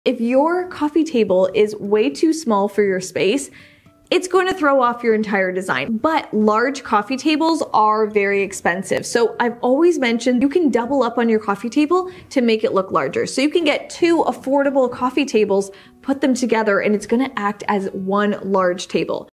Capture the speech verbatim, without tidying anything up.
If your coffee table is way too small for your space, it's going to throw off your entire design. But large coffee tables are very expensive. So I've always mentioned you can double up on your coffee table to make it look larger. So you can get two affordable coffee tables, put them together, and it's going to act as one large table.